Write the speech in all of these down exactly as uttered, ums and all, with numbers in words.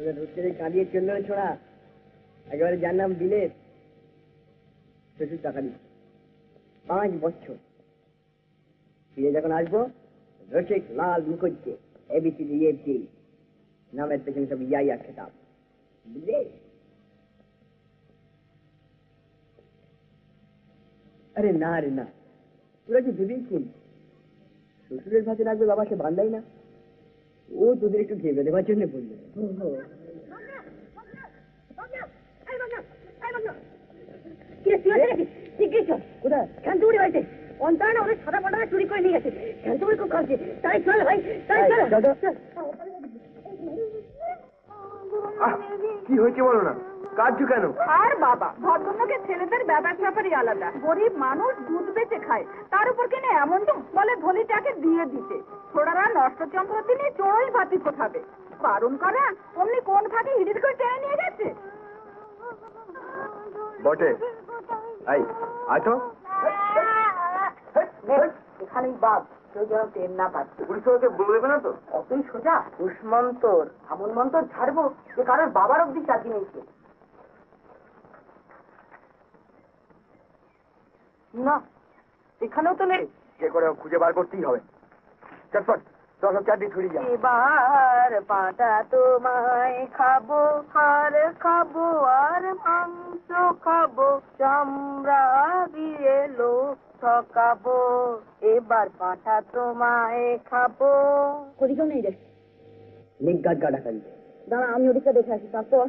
রোদ্রে কাঁদিয়ে চললো ছোড়া, একেবারে যার নাম বিলেত, শ্বশুর টাকা দিচ্ছে পাঁচ বছর। ফিরে যখন আসবো রসিক লাল মুখুজ্জে এবিসিডি এফজি নামের পেছনে সব ইয়া খেতাব, বুঝলে? আরে না রে না, তোরা কি ভেবেই কোন শ্বশুরের ভাতে রাখবে বাবাকে বান্ধাই না, ও তোদের একটু ঘেবে দেওয়ার জন্য বললো। কোথায় শান্তিপুরি বাড়িতে অন্তরা অনেক সাদা পাটা চুরি করে নিয়ে গেছে, শান্তিপুরি খুব কাঁদছে, তাই চল ভাই তাই চল। কি হয়েছে বলো না, কাঁদছো কেন? আর বাবা, ভদ্রলোকের ছেলেদের ব্যাপার স্যাপারই আলাদা, গরিব মানুষ দুধ বেচে খায়, তার উপর কিনে এমন তো বলে ধলিটাকে দিয়ে দিতে, ছোড়ারা নষ্ট চন্দ্রতি নিয়ে চড়ই ভাতি কোথাবে, বারণ করা অমনি কোন ফাঁকে হিড়ির করে টেনে নিয়ে গেছে বটে। এই আছো এখানেই বাপ, কেউ যেন টেন না পাচ্ছে। পুলিশকে বলে দেবে না তো? অতই সোজা দুষ্মন্তর এমন মন্তর ছাড়বো যে কারোর বাবার অব্দি চাকরি নিয়েছে না, এখানেও তো নেই। যে করে খুঁজে বার করতেই হবে, চটপট দশ চারটি ছুরি যা। এবার পাটা তোমায় খাবো, আর খাবো আর মাংস খাবো, চামড়া দিয়ে লোক ঠকাবো, এবার পাটা তোমায় খাবো। ওদিকেও নেই রে, নিজ্ঞাত গাড়া খাইছে। দাঁড়া আমি ওদিকটা দেখে আসি, তারপর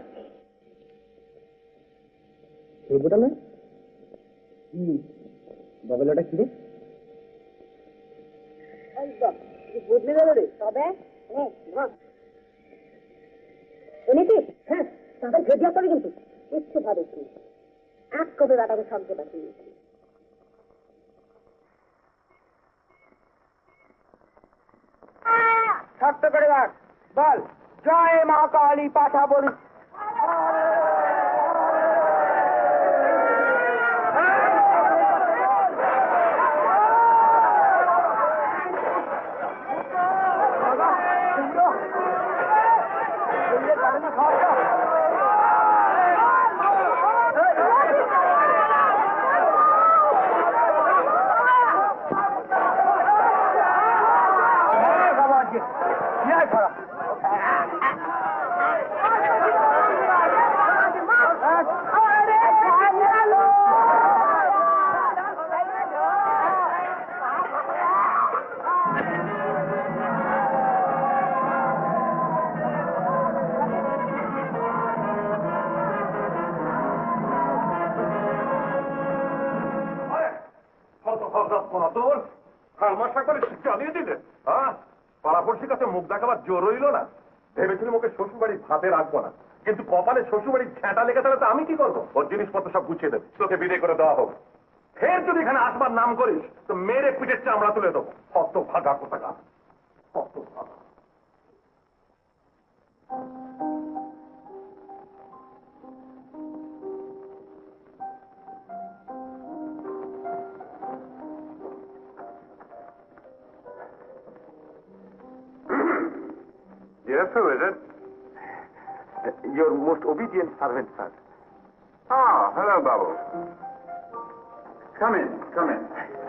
এই বোটা না হম বগলটা কি রে বদলে গেল রে। তবে এনেছিস? হ্যাঁ, তাদের ভেজিয়া তবে কিন্তু ইচ্ছে ভাবে কি এক কবে বেটাকে সবকে পাঠিয়েছি। শক্ত করে রাখ, বল জয় মা কালী, পাঠা বলি। মুখ দেখাবার জোর রইল না, ভেবেছিলাম ওকে শ্বশুরবাড়ি ভাতে রাখবো না, কিন্তু কপালে শ্বশুরবাড়ির ঝ্যাঁটা লেগে থাকলে তো আমি কি করবো? ওর জিনিসপত্র সব গুছিয়ে দেবে, তোকে বিদায় করে দেওয়া হোক। ফের যদি এখানে আসবার নাম করিস তো মেরে পিঠের চামড়া তুলে দেবো। কত ভাগা কোথাকা, কত ভাগা। Yes, who is it? Your most obedient servant, sir. Ah, hello, Babu. Come in, come in.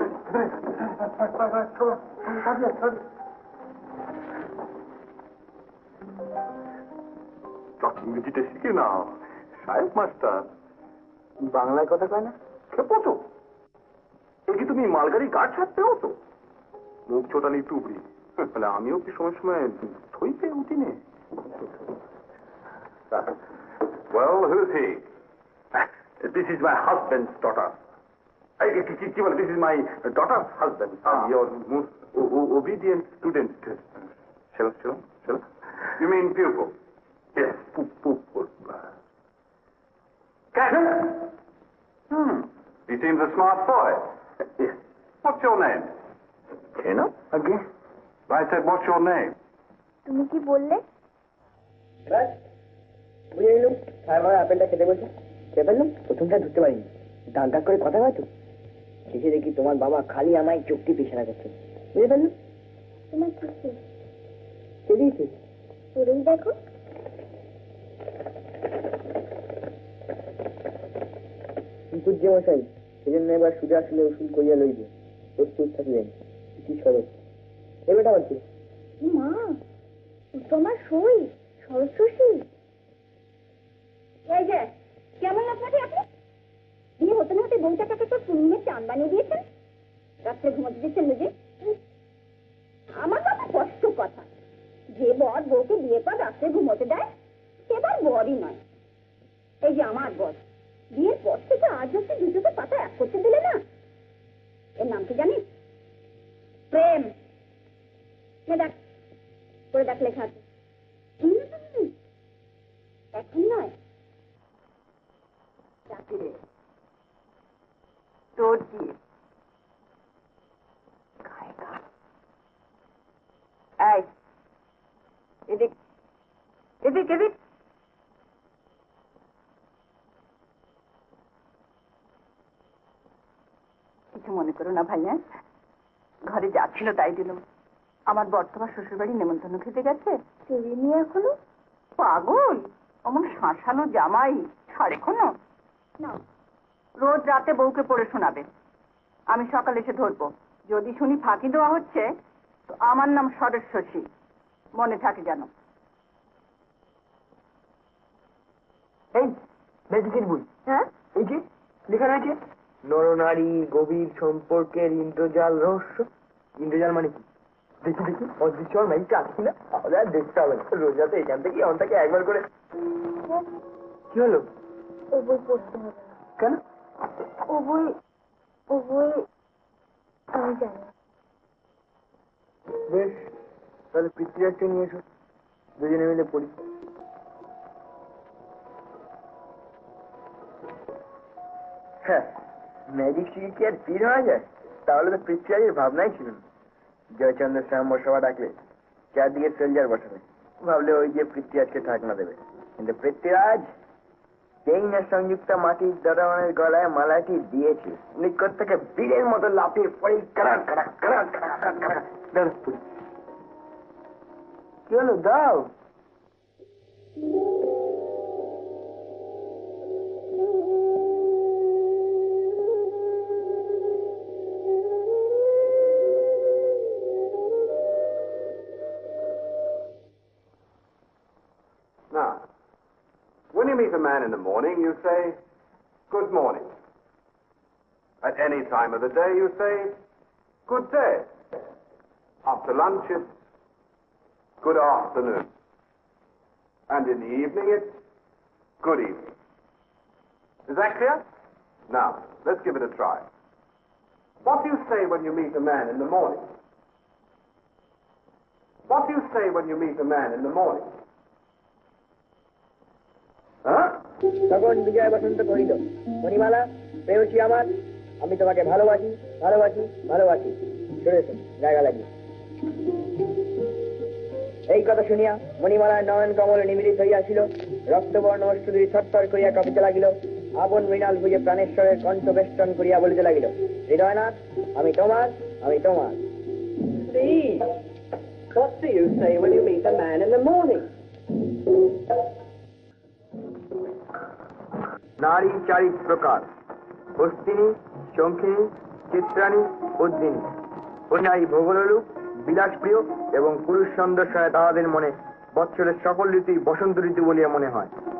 ইংরেজিটা শিখে নাও, সাহেব মাস্টার। বাংলায় কথা কয় না? খেপো তো, এই কি তুমি মালগাড়ি গাছ ছাড়তে হতো? মুখ ছোটানি টুবড়ি, তাহলে আমিও কি সময় সময় থইতে উঠি নে? Well, who is he? This is my husband's daughter. This is my daughter's husband. Ah. Your most obedient student. Shall I? Shall I? Shall I? You mean pupil? Yes, pupil. Captain? Hmm. He seems a smart boy. Yes. What's your name? Kena? Again? I said, what's your name? তুমি কি বললে? বুঝে নিলাম, সাহেব আপেলটা খেতে বলছে, খেয়ে ফেললাম, প্রথমটা ধরতে পারিনি, দাগ দাগ করে কথা হয়তো শেষে দেখি তোমার বাবা খালি আমায় চোখটি পেছানা করছে, বুঝে ফেললাম। তোমার কি কে দিয়েছে? পড়েই দেখো। পূজ্য মশাই, সেজন্য এবার সুজা আসলে উসুল করিয়া লইবে, প্রস্তুত থাকিবেন। কি স্বরূপ এ বেটা বলছি মা, তোমার সই সরস্বতী। এই যে কেমন আপনাকে আপনি বিয়ে হতে না হতে বউটাকে তো পুণ্যের চান বানিয়ে দিয়েছেন, রাত্রে ঘুমাতে দিচ্ছেন বুঝি? আমার কথা কষ্ট কথা, যে বর বউকে বিয়ে পর রাত্রে ঘুমোতে দেয় সেবার বরই নয়। এই যে আমার বর, বিয়ের পর থেকে আজ অব্দি দুটোকে পাতা এক করতে দিলে না। এর নাম কি জানিস? প্রেম। দেখ করে দেখ লেখা আছে। এখন নয়, তোর দিয়ে এদিক এদিক এদিক কিছু মনে করো না ভাইয়া, ঘরে যা ছিল তাই দিলাম। আমার বর্তমান শ্বশুর বাড়ি নেমন্তন্ন খেতে গেছে, চুরি নিয়ে এখনো পাগল। অমন শাঁসালো জামাই সাড়ে কোনো না, রোজ রাতে বউকে পড়ে শোনাবে, আমি সকালে এসে ধরবো। যদি শুনি ফাঁকি দেওয়া হচ্ছে তো আমার নাম সরস্বতী, মনে থাকে যেন। এই ম্যাজিকের বই, হ্যাঁ, এই যে লেখা রয়েছে নরনারী গভীর সম্পর্কের ইন্দ্রজাল রহস্য। ইন্দ্রজাল মানে কি? দেখি দেখি অদৃশ্য ম্যাজিকটা আছে কিনা, তাহলে আর দেখতে হবে না। রোজ রাতে এখান থেকে অনটাকে একবার করে। কি হলো? ও বই পড়তে হবে না। কেন? ও বই ও বই আমি জানি। বেশ, তাহলে পৃথ্বীরাজকে নিয়ে এসো, দুজনে মিলে পড়ি। হ্যাঁ, ম্যাজিক শিখে কি আর পীর হওয়া যায়? তাহলে তো পৃথ্বীরাজের ভাবনাই ছিল না। জয়চন্দ্র স্বয়ম্বর সভা ডাকলে চারদিকে সোলজার বসাবে, ভাবলে ওই যে পৃথ্বীরাজকে ঠাকনা দেবে। কিন্তু পৃথ্বীরাজ যেই না সংযুক্ত মাটির দরওয়ানের গলায় মালাটি দিয়েছে, নিকট থেকে বীরের মতো লাফিয়ে পড়ে কারা কারা কারা কারা কারা। কি হলো? দাও। Now, when you meet a man in the morning, you say, good morning. At any time of the day, you say, good day. After lunch, it's good afternoon. And in the evening, it's good evening. Is that clear? Now, let's give it a try. What do you say when you meet a man in the morning? What do you say when you meet a man in the morning? Huh? তখন বিজয় বসন্ত কহিল, মণিমালা প্রেয়সী আমার, আমি তোমাকে ভালোবাসি ভালোবাসি ভালোবাসি। শুনেছেন জায়গা লাগিয়ে। এই কথা শুনিয়া মণিমালার নয়ন কমল নিমিলিত হইয়াছিল, রক্তবর্ণ অষ্টদুই থরথর করিয়া কাঁপিতে লাগিল। আপন মৃণাল ভুজে প্রাণেশ্বরের কণ্ঠ বেষ্টন করিয়া বলিতে লাগিল, হৃদয়নাথ, আমি তোমার, আমি তোমার। Please, what do you say when you meet a man in the morning? নারী চারি প্রকার, হস্তিনী, শঙ্খিনী, চিত্রাণী, উদ্দিনী। ওই নারী ভোগলোলুপ, বিলাসপ্রিয় এবং পুরুষ সন্দর্শনে তাহাদের মনে বৎসরের সকল ঋতুই বসন্ত ঋতু বলিয়া মনে হয়।